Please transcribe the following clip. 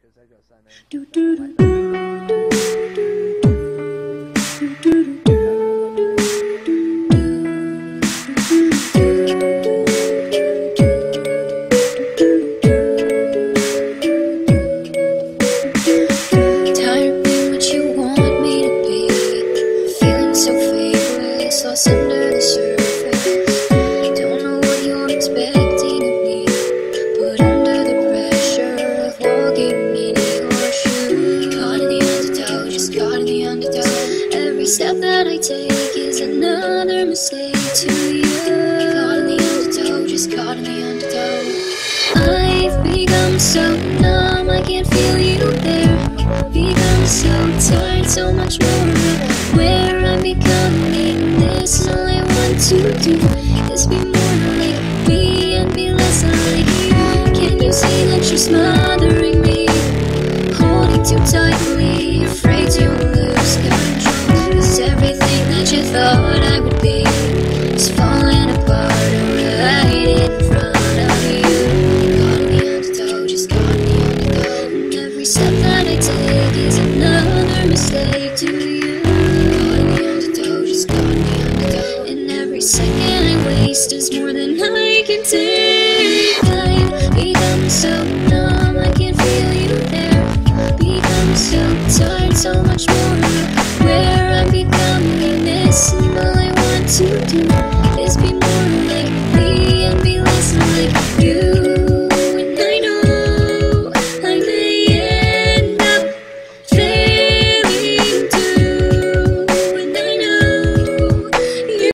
because that girl started under the surface. Don't know what you're expecting of me, but under the pressure of walking in your shoes, caught in the undertow, just caught in the undertow. Every step that I take is another mistake to you. Caught in the undertow, just caught in the undertow. I've become so numb, I can't feel you there. Become so tired, so much more where I'm becoming. This all I want to do is be more like me and be less like you. Can you see that you're smothering me, holding too tightly, afraid to lose control? 'Cause everything that you thought I would be is falling apart right in front of you. Caught in the undertow, just caught in the undertow. And every step that I take is another mistake to you. Caught in the undertow, just caught in the undertow. And every second I waste is more than I can take. I've become so numb, I can't feel you there. Become so tired, so much more